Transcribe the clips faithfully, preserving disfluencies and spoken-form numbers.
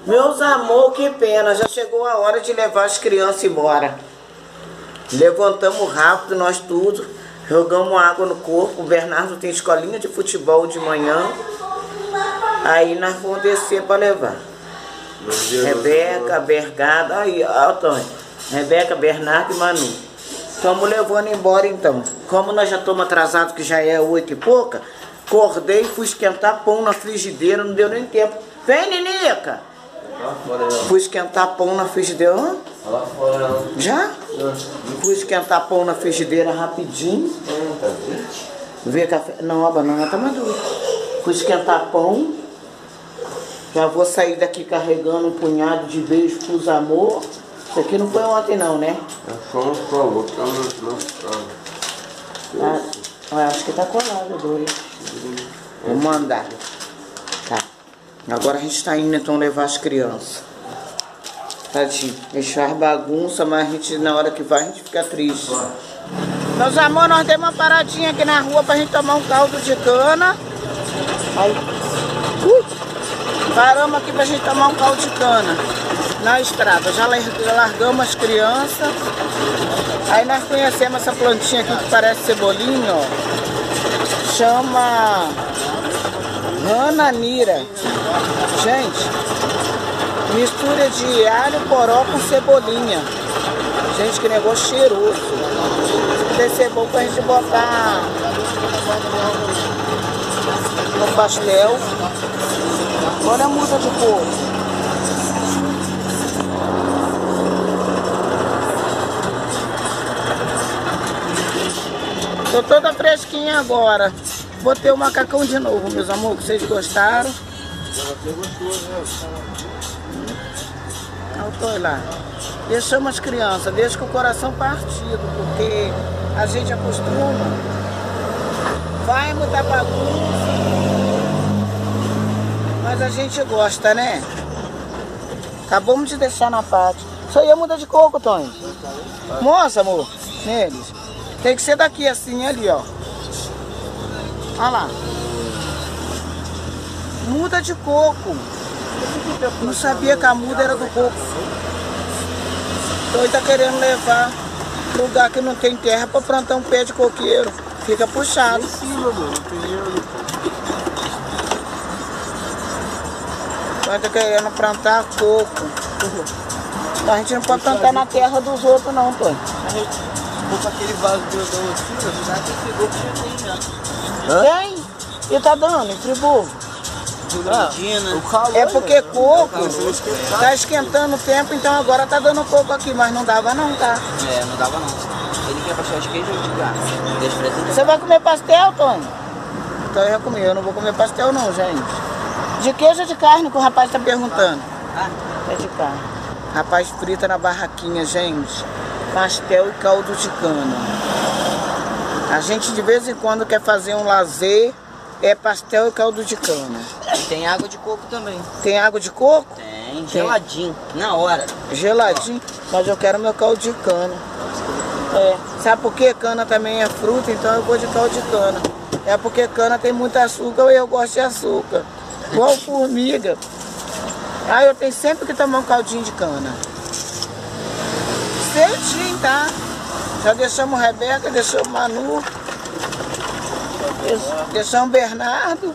Meus amor, que pena. Já chegou a hora de levar as crianças embora. Levantamos rápido, nós tudo. Jogamos água no corpo. O Bernardo tem escolinha de futebol de manhã. Aí nós vamos descer para levar. Rebeca, Bergada. Aí, ó, Tony. Rebeca, Bernardo e Manu. Estamos levando embora então. Como nós já estamos atrasados, que já é oito e pouca, acordei, fui esquentar pão na frigideira, não deu nem tempo. Vem, Ninica! Fui esquentar pão na frigideira. Hã? Lá fora. Já? Fui esquentar pão na frigideira rapidinho. Ver café. Não, a banana tá madura. Fui esquentar pão. Já vou sair daqui carregando um punhado de beijos pros amor. Isso aqui não foi ontem não, né? É só um colou, tá no ah, ah, acho que tá colado, dois. Vou mandar. Tá. Agora a gente tá indo então levar as crianças. Tadinho. Deixar bagunça, mas a gente, na hora que vai, a gente fica triste. Meus amores, nós demos uma paradinha aqui na rua pra gente tomar um caldo de cana. Aí. Ui. Paramos aqui pra gente tomar um caldo de cana. Na estrada. Já largamos as crianças. Aí nós conhecemos essa plantinha aqui que parece cebolinha, ó. Chama Rananira. Gente, mistura de alho, poró com cebolinha. Gente, que negócio cheiroso. Deve ser bom pra gente botar no pastel. Olha a muda de cor. Tô toda fresquinha agora. Botei o macacão de novo, meus amores, que vocês gostaram. Olha lá. Deixamos as crianças, deixa com o coração partido, porque a gente acostuma. Vai mudar bagunça, mas a gente gosta, né? Acabamos de deixar na parte. Isso aí é muda de coco, Tony. Mostra, amor, neles. Tem que ser daqui assim, ali, ó. Olha lá. Muda de coco. Não sabia que a muda era do coco. Então ele tá querendo levar lugar que não tem terra para plantar um pé de coqueiro. Fica puxado. Então ele tá querendo plantar coco. Então a gente não pode plantar na terra dos outros não, Tony. Com aquele vaso que eu dou aqui, já tem frigorífico que já tem já. Tem? E tá dando em Friburgo? Ah, é porque coco tá esquentando o tempo, então agora tá dando coco aqui, mas não dava não, tá? É, não dava não. Ele quer pastel de queijo ou de carne? Você vai comer pastel, Tony? Então eu já comi, eu não vou comer pastel não, gente. De queijo ou de carne que o rapaz tá perguntando? Ah, é de carne. Rapaz frita na barraquinha, gente. Pastel e caldo de cana. A gente de vez em quando quer fazer um lazer, é pastel e caldo de cana. E tem água de coco também. Tem água de coco? Tem, geladinho, na hora. Geladinho? Mas eu quero meu caldo de cana. É. Sabe por que cana também é fruta? Então eu vou de caldo de cana. É porque cana tem muito açúcar e eu gosto de açúcar. Igual formiga. Aí eu tenho sempre que tomar um caldinho de cana. Cedinho, tá? Já deixamos Rebeca, deixamos Manu, deixamos Bernardo.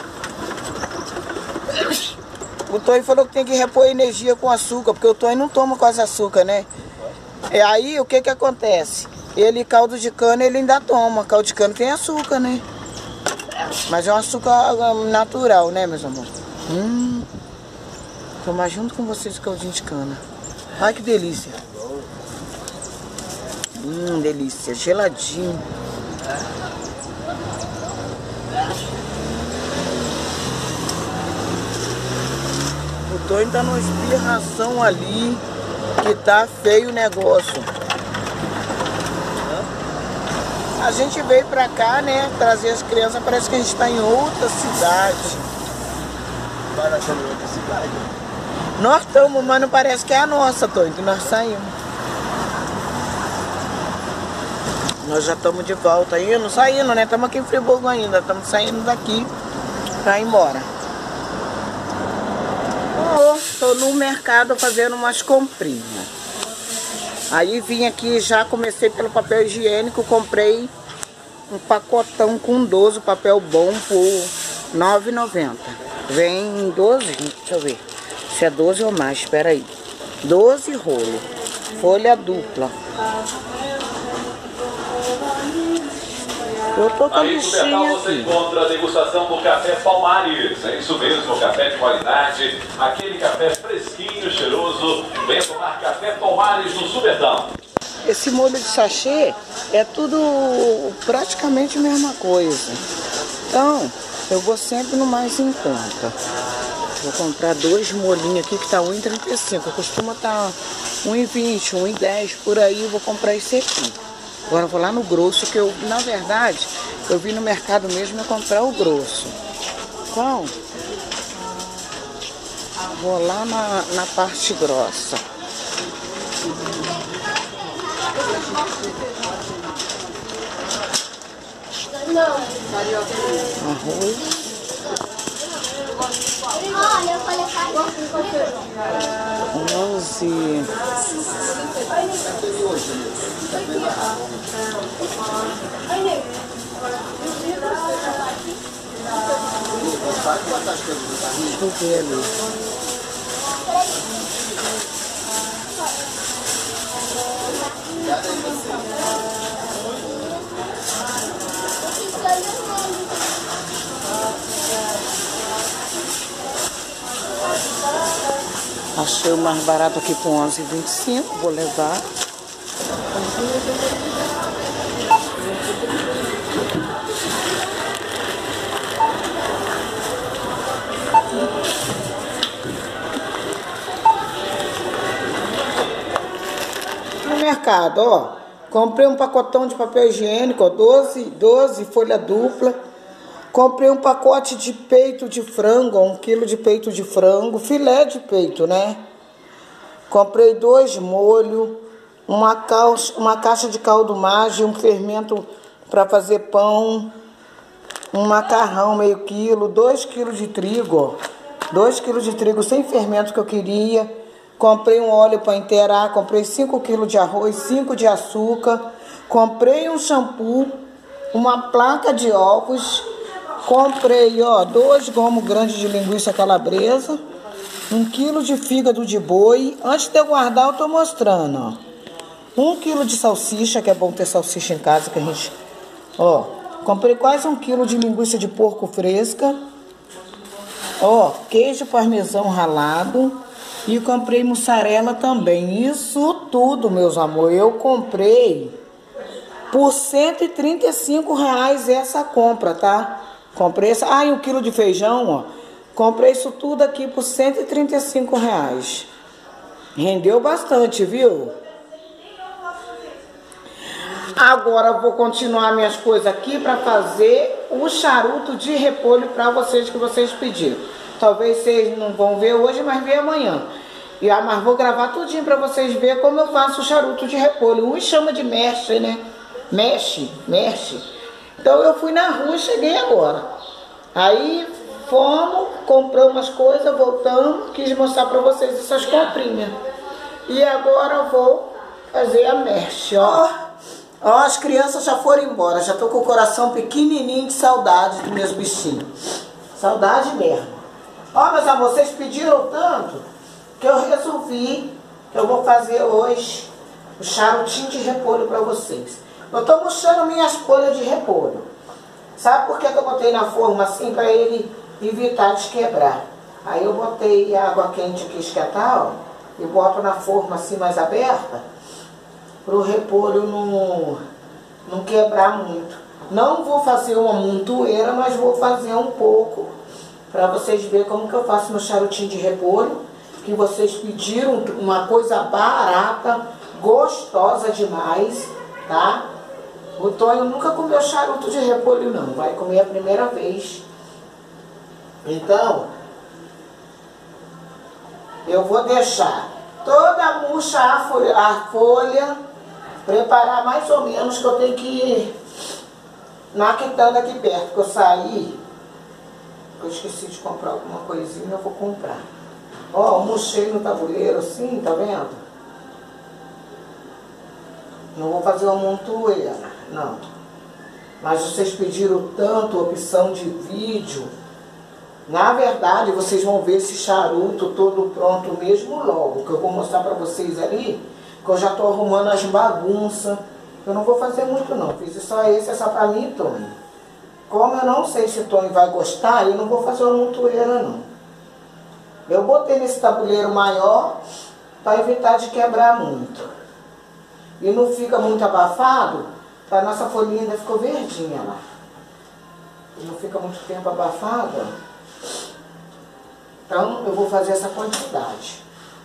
O Tony falou que tem que repor energia com açúcar, porque o Tony não toma quase açúcar, né? E aí o que que acontece? Ele, caldo de cana, ele ainda toma. Caldo de cana tem açúcar, né? Mas é um açúcar natural, né, meus amores? Hum. Tomar junto com vocês o caldinho de cana. Ai, que delícia. Hum, delícia. Geladinho. O Tony tá numa espirração ali, que tá feio o negócio. A gente veio pra cá, né, trazer as crianças, parece que a gente tá em outra cidade. Vai nascer em outra cidade? Nós estamos, mas não parece que é a nossa, Tony, que nós saímos. Nós já estamos de volta, indo, saindo, né? Estamos aqui em Friburgo ainda, estamos saindo daqui pra ir embora. Oh. estou no mercado fazendo umas comprinhas. Aí vim aqui, já comecei pelo papel higiênico, comprei um pacotão com doze, papel bom por nove reais e noventa centavos. Vem doze, deixa eu ver se é doze ou mais, espera aí. doze rolo, folha dupla. Eu tô com a listinha aqui. Você encontra a degustação do café Palmares. É isso mesmo, café de qualidade. Aquele café fresquinho, cheiroso. Venha tomar café Palmares no Supertão. Esse molho de sachê é tudo praticamente a mesma coisa. Então, eu vou sempre no mais em conta. Vou comprar dois molhinhos aqui que tá um real e trinta e cinco. Costuma estar um real e vinte, um real e dez por aí. Eu vou comprar esse aqui. Agora eu vou lá no grosso, que eu, na verdade, eu vim no mercado mesmo comprar o grosso. Então, vou lá na, na parte grossa. Arroz. onze. Deixa eu ver ali. Achei o mais barato aqui com onze reais e vinte e cinco centavos, vou levar. No mercado, ó, comprei um pacotão de papel higiênico, ó, doze, doze folha dupla. Comprei um pacote de peito de frango, um quilo de peito de frango, filé de peito, né? Comprei dois molhos, uma, calça, uma caixa de caldo Maggi, um fermento para fazer pão, um macarrão meio quilo, dois quilos de trigo, ó, dois quilos de trigo sem fermento que eu queria. Comprei um óleo para inteirar, comprei cinco quilos de arroz, cinco de açúcar. Comprei um shampoo, uma placa de ovos. Comprei, ó, dois gomos grandes de linguiça calabresa, um quilo de fígado de boi. Antes de eu guardar, eu tô mostrando, ó. Um quilo de salsicha, que é bom ter salsicha em casa, que a gente... Ó, comprei quase um quilo de linguiça de porco fresca. Ó, queijo parmesão ralado. E comprei mussarela também. Isso tudo, meus amores, eu comprei por cento e trinta e cinco reais essa compra, tá? Comprei essa... Ah, e um quilo de feijão, ó. Comprei isso tudo aqui por cento e trinta e cinco reais. Rendeu bastante, viu? Agora eu vou continuar minhas coisas aqui para fazer o charuto de repolho para vocês que vocês pediram. Talvez vocês não vão ver hoje, mas ver amanhã. E, ah, mas vou gravar tudinho para vocês verem como eu faço o charuto de repolho. Um chama de mexe, né? Mexe, mexe. Então eu fui na rua e cheguei agora. Aí fomos, compramos umas coisas, voltamos, quis mostrar para vocês essas comprinhas. E agora eu vou fazer a mexe, ó. Ó, as crianças já foram embora, já tô com o coração pequenininho de saudade dos meus bichinhos. Saudade mesmo. Ó, meus amores, vocês pediram tanto que eu resolvi que eu vou fazer hoje o charutinho de repolho para vocês. Eu tô mostrando minhas folhas de repolho. Sabe por que que eu botei na forma assim? Para ele evitar de quebrar. Aí eu botei água quente aqui esquentar, ó, e boto na forma assim mais aberta, para o repolho não, não quebrar muito. Não vou fazer uma montoeira, mas vou fazer um pouco, para vocês verem como que eu faço meu charutinho de repolho, que vocês pediram, uma coisa barata, gostosa demais, tá? O Tonho nunca comeu charuto de repolho não, vai comer a primeira vez. Então, eu vou deixar toda murcha a folha, a folha, preparar mais ou menos, que eu tenho que ir na quitanda aqui perto, que eu saí, eu esqueci de comprar alguma coisinha, eu vou comprar. Ó, murchei no tabuleiro assim, tá vendo? Não vou fazer uma montoeira, não. Mas vocês pediram tanto opção de vídeo. Na verdade, vocês vão ver esse charuto todo pronto mesmo logo. Que eu vou mostrar pra vocês ali. Que eu já tô arrumando as bagunças. Eu não vou fazer muito não. Fiz só esse, é só pra mim e Tony. Como eu não sei se Tony vai gostar, eu não vou fazer uma montoeira não. Eu botei nesse tabuleiro maior para evitar de quebrar muito. E não fica muito abafado, a nossa folhinha ainda ficou verdinha lá. E não fica muito tempo abafada. Então eu vou fazer essa quantidade.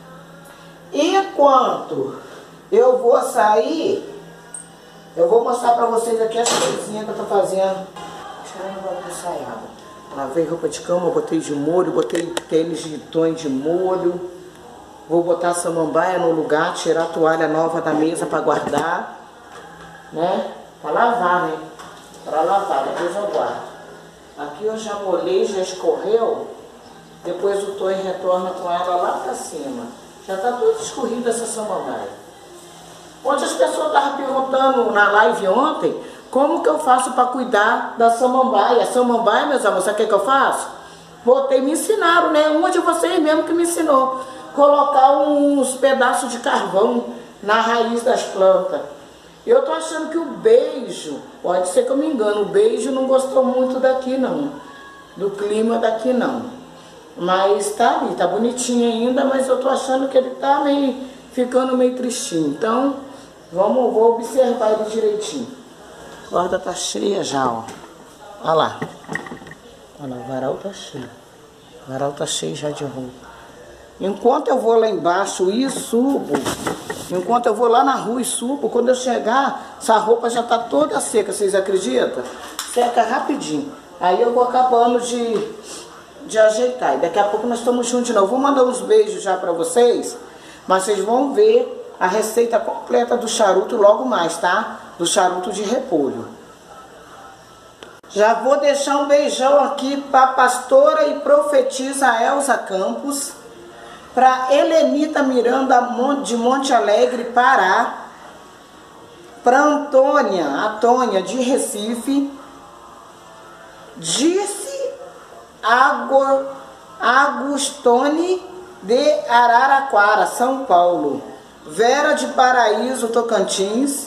Enquanto eu vou sair, eu vou mostrar para vocês aqui as coisinhas que eu tô fazendo. Tirando o bagulho ensaiado. Lavei roupa de cama, botei de molho, botei tênis de Tony de molho. Vou botar a samambaia no lugar, tirar a toalha nova da mesa para guardar. Né? Para lavar, né? Para lavar, depois eu guardo. Aqui eu já molhei, já escorreu. Depois o Tony retorna com ela lá para cima. Já tá tudo escorrido essa samambaia. Onde as pessoas estavam perguntando na live ontem, como que eu faço para cuidar da samambaia? Samambaia, meus amores, sabe o que, que eu faço? Botei, me ensinaram, né? Uma de vocês mesmo que me ensinou. Colocar uns pedaços de carvão na raiz das plantas. Eu tô achando que o beijo, pode ser que eu me engano, o beijo não gostou muito daqui não. Do clima daqui não. Mas tá ali, tá bonitinho ainda, mas eu tô achando que ele tá meio, ficando meio tristinho. Então, vamos, vou observar ele direitinho. A guarda tá cheia já, ó. Olha lá. Olha lá, o varal tá cheio. O varal tá cheio já de roupa. Enquanto eu vou lá embaixo e subo, enquanto eu vou lá na rua e subo, quando eu chegar, essa roupa já tá toda seca, vocês acreditam? Seca rapidinho. Aí eu vou acabando de, de ajeitar. E daqui a pouco nós estamos juntos de novo. Vou mandar uns beijos já pra vocês, mas vocês vão ver a receita completa do charuto logo mais, tá? Do charuto de repolho. Já vou deixar um beijão aqui para a pastora e profetisa Elza Campos, para Helenita Miranda de Monte Alegre, Pará, para Antônia, a Tônia de Recife, Dirce Agor, Agustone de Araraquara, São Paulo, Vera de Paraíso, Tocantins,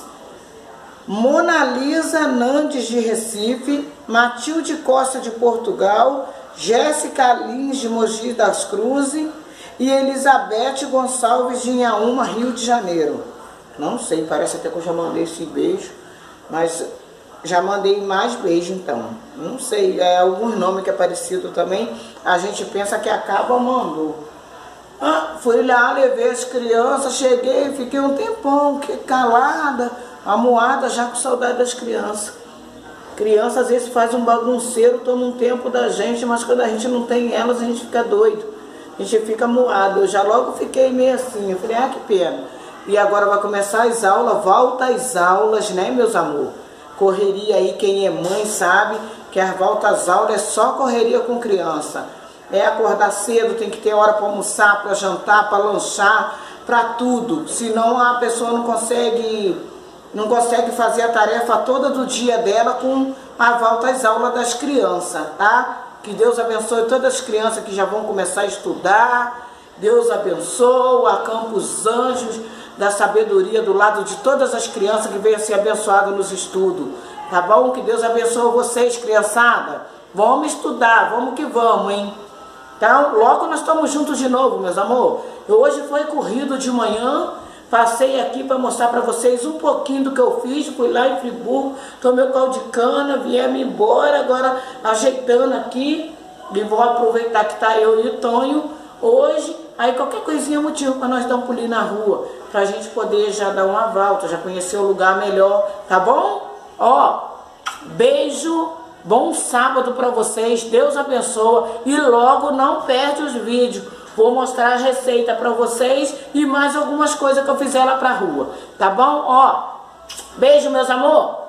Mona Lisa Nandes de Recife, Matilde Costa de Portugal, Jéssica Lins de Mogi das Cruzes e Elizabeth Gonçalves de Inhaúma, Rio de Janeiro. Não sei, parece até que eu já mandei esse beijo, mas já mandei mais beijo então. Não sei, é alguns nomes que é parecido também, a gente pensa que acaba, mandou. Ah, fui lá, levei as crianças, cheguei, fiquei um tempão calada, amuada, já com saudade das crianças. Criança às vezes faz um bagunceiro, toma um tempo da gente, mas quando a gente não tem elas, a gente fica doido. A gente fica moado. Eu já logo fiquei meio assim, eu falei, ah, que pena. E agora vai começar as aulas, volta às aulas, né, meus amor? Correria aí, quem é mãe sabe que as voltas às aulas é só correria com criança. É acordar cedo, tem que ter hora para almoçar, para jantar, para lanchar, para tudo. Senão a pessoa não consegue, não consegue fazer a tarefa toda do dia dela com a volta às aulas das crianças, tá? Que Deus abençoe todas as crianças que já vão começar a estudar. Deus abençoe, acampa os anjos da sabedoria do lado de todas as crianças que venham ser abençoadas nos estudos. Tá bom? Que Deus abençoe vocês, criançada. Vamos estudar, vamos que vamos, hein? Então, logo nós estamos juntos de novo, meus amor. Eu hoje foi corrido de manhã. Passei aqui para mostrar para vocês um pouquinho do que eu fiz. Fui lá em Friburgo, tomei o caldo de cana, viemos embora, agora ajeitando aqui. E vou aproveitar que tá eu e o Tonho hoje. Aí qualquer coisinha é motivo para nós dar um pulinho na rua, para a gente poder já dar uma volta, já conhecer o lugar melhor, tá bom? Ó, beijo, bom sábado para vocês, Deus abençoa e logo não perde os vídeos. Vou mostrar a receita para vocês e mais algumas coisas que eu fizer lá pra rua, tá bom? Ó, beijo, meus amor.